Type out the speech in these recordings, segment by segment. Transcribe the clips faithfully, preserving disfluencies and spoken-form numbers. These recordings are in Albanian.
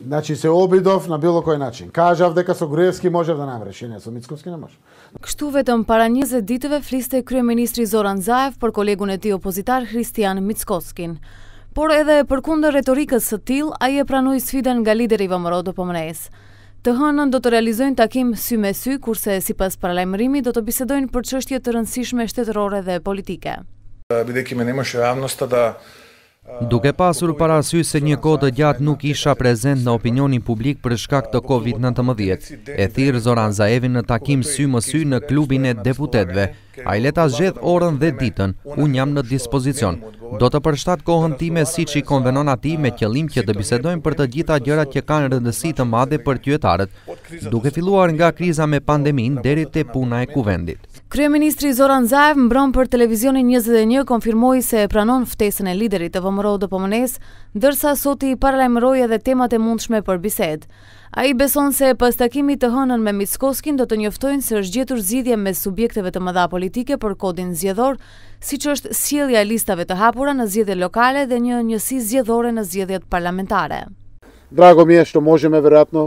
Значи се обидов на било кој начин. Кажав дека со Груевски можев да намерам решение, со Мицковски не може. Kështu vetëm para njëzet ditëve fliste kryeministri Zoran Zaev për kolegun e tij opozitar Hristian Mickoskin. Por edhe përkundër retorikës së tillë, ai e pranoi sfidën nga lideri VMRO D P M N S. Të hënën do të realizojnë takim sy me sy, kurse sipas paralajmërimit do të bisedojnë për çështje të rëndësishme shtetërore dhe politike. Бидејќи ме немаше јавноста да Duke pasur parasysh se një kohë të gjatë nuk isha prezent në opinionin publik për shkak të Covid nëntëmbëdhjetë, e thirr Zoran Zaevin në takim sy më sy në klubin e deputetëve. Ai le ta zgjedh orën dhe ditën, unë jam në dispozicion. Do të përshtat kohën time siç i konvenon atij me qëllim që të bisedojmë për të gjitha gjërat që kanë rëndësi të madhe për qytetarët, duke filluar nga kriza me pandeminë deri te puna e kuvendit. Kryeministri Zoran Zaev mbron për televizionin njëzet e një konfirmoi se e pranon ftesën e liderit të VMRO D P M N S, ndërsa sot i paralajmëroi edhe temat e mundshme për bisedë. Ai beson se pas takimit të hënën me Mickoskin do të njoftojnë se është gjetur zgjidhje mes subjekteve të mëdha politike për kodin zgjedhor, siç është sjellja e listave të hapura në zgjedhjet lokale dhe një njësi zgjedhore në zgjedhjet parlamentare. Drago mi je što možeme verovatno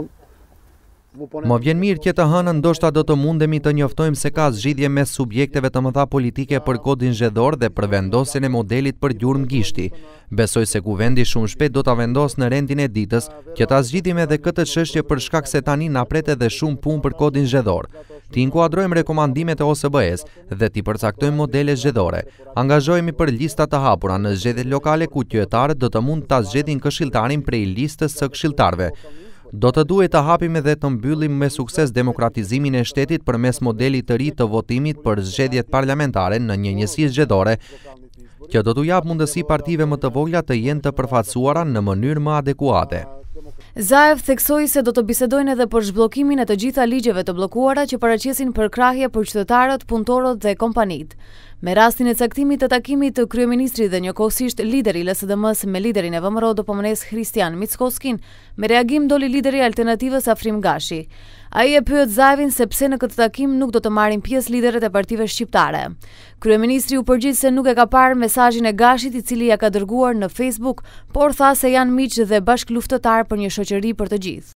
Më vjen mirë që të hënën ndoshta do të mundemi të njoftojmë se ka zgjidhje mes subjekteve të mëdha politike për kodin zgjedhor dhe për vendosjen e modelit për gjurmë gishti. Besoj se kuvendi shumë shpejt do ta vendos në rendin e ditës që ta zgjidhim edhe këtë çështje për shkak se tani na pret edhe shumë punë për kodin zgjedhor. Ti inkuadrojmë rekomandimet e O S B E-s dhe ti përcaktojmë modele zgjedhore. Angazhohemi për lista të hapura në zgjedhjet lokale ku qytetarët do të mund ta zgjedhin këshilltarin prej listës së këshilltarëve. Do të duhet të hapim edhe të mbyllim me sukses demokratizimin e shtetit përmes modelit të ri të votimit për zgjedhjet parlamentare në një njësi zgjedhore, që do t'u jap mundësi partive më të vogla të jenë të përfaqësuara në mënyrë më adekuate. Zaev theksoi se do të bisedojnë edhe për zhbllokimin e të gjitha ligjeve të bllokuara që paraqesin përkrahje për qytetarët, punëtorët dhe kompanitë. Me rastin e caktimit të takimit të kryeministrit dhe njëkohësisht lideri L S D M-s me liderin e VMRO D P M N S Hristian Mickoskin, me reagim doli lideri i Alternativës Afrim Gashi. Ai e pyet Zaevin se pse në këtë takim nuk do të marrin pjesë liderët e partive shqiptare. Kryeministri u përgjigj se nuk e ka parë mesazhin e Gashit i cili ja ka dërguar në Facebook, por tha se janë miq dhe bashkëluftëtar për një shoqëri për të gjithë.